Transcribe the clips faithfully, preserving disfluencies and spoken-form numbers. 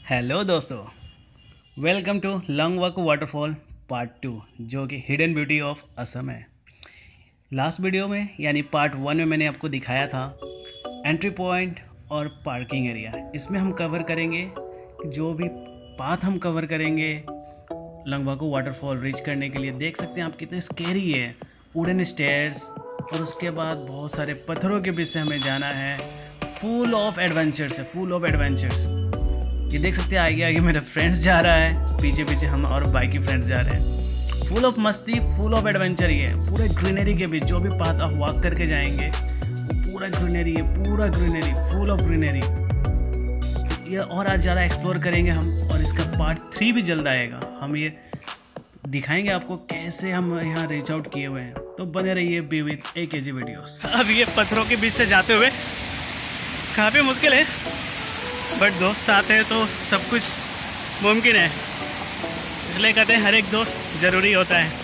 Hello दोस्तों, welcome to Langwak waterfall part two, जो कि हिडन ब्यूटी ऑफ असम है। लास्ट वीडियो में यानी पार्ट वन में मैंने आपको दिखाया था एंट्री पॉइंट और पार्किंग एरिया। इसमें हम कवर करेंगे जो भी पाथ हम कवर करेंगे लंगवक वाटरफॉल रीच करने के लिए। देख सकते हैं आप कितने स्केरी है, वुडन स्टेयर्स और उसके बाद बहुत सारे पत्थरों के बीच से हमें जाना है। फुल ऑफ एडवेंचर्स है, फुल ऑफ एडवेंचर्स। ये देख सकते हैं आगे आगे मेरा फ्रेंड्स जा रहा है, पीछे पीछे हम और बाइक की फ्रेंड्स जा रहे हैं। फुल ऑफ मस्ती, फुल ऑफ एडवेंचर ही है। पूरे ग्रीनरी के बीच जो भी पाथ आप वॉक करके जाएंगे वो पूरा ग्रीनरी है, पूरा ग्रीनरी, फुल ऑफ ग्रीनरी। ये और आज ज़्यादा एक्सप्लोर करेंगे हम, और इसका पार्ट थ्री भी जल्द आएगा। हम ये दिखाएंगे आपको कैसे हम यहाँ रीच आउट किए हुए हैं। तो बने रहिए बी विथ ए के जी वीडियोस। अब ये पत्थरों के बीच से जाते हुए काफ़ी मुश्किल है, बट दोस्त साथ है तो सब कुछ मुमकिन है। इसलिए कहते हैं हर एक दोस्त ज़रूरी होता है।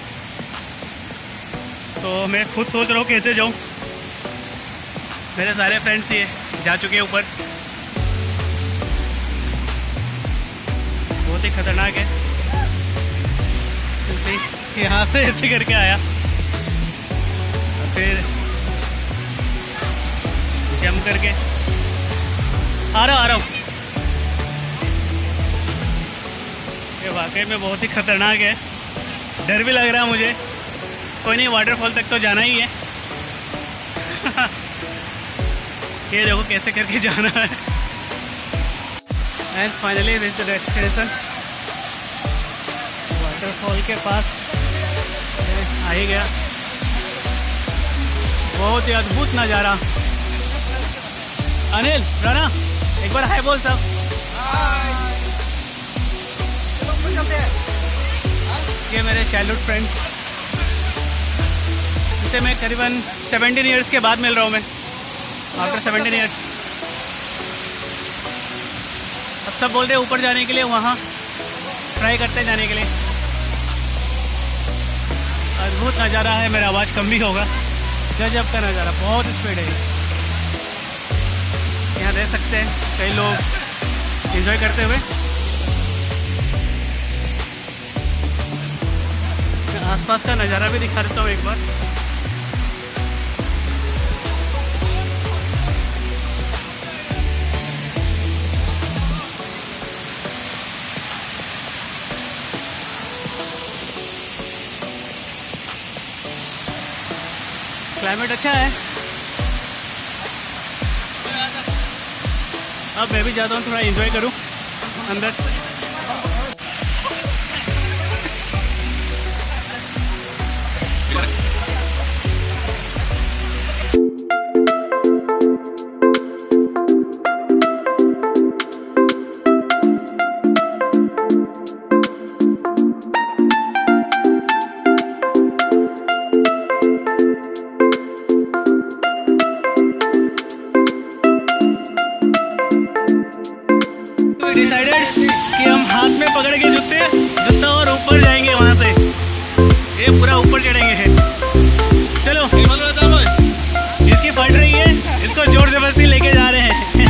तो मैं खुद सोच रहा हूँ कैसे जाऊँ। मेरे सारे फ्रेंड्स ये जा चुके हैं ऊपर। बहुत ही खतरनाक है। यहाँ से ऐसे करके आया, फिर जंप करके आ रहा आ रहा हूँ। ये वाकई में बहुत ही खतरनाक है, डर भी लग रहा है मुझे। कोई नहीं, वाटरफॉल तक तो जाना ही है। ये देखो कैसे करके जाना है। And finally reach the destination. Waterfall के पास आ ही गया। बहुत ही अद्भुत नज़ारा। अनिल, राणा, एक बार हाय बोल सब। ये मेरे चाइल्डहुड फ्रेंड्स, जिसे मैं करीबन सेवेंटीन इयर्स के बाद मिल रहा हूँ। मैं आफ्टर सेवेंटीन इयर्स। अब सब बोल रहे हैं ऊपर जाने के लिए, वहाँ ट्राई करते हैं जाने के लिए। अद्भुत नज़ारा है। मेरा आवाज़ कम भी होगा। गजब का नज़ारा, बहुत स्पीड है। यहाँ देख सकते हैं कई लोग एंजॉय करते हुए। आसपास का नज़ारा भी दिखा देता हूँ एक बार। क्लाइमेट अच्छा है। अब मैं भी जाता हूँ, थोड़ा एंजॉय करूँ अंदर। डिसाइडेड कि हम हाथ में पकड़ के जूते जूता और ऊपर जाएंगे। वहाँ से ये पूरा ऊपर चढ़ेंगे। चलो, इसकी फट रही है, इसको जोर जबरदस्ती लेके जा रहे हैं।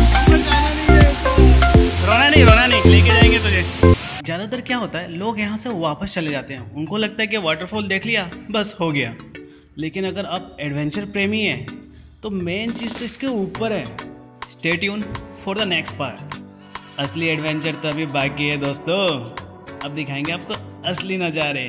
रोना नहीं, रोना नहीं, लेके जाएंगे तुझे। ज़्यादातर क्या होता है, लोग यहाँ से वापस चले जाते हैं। उनको लगता है कि वाटरफॉल देख लिया बस हो गया। लेकिन अगर आप एडवेंचर प्रेमी हैं तो मेन चीज़ तो इसके ऊपर है। Stay tune for the next part. असली एडवेंचर तो अभी बाकी है दोस्तों। अब दिखाएंगे आपको असली नज़ारे।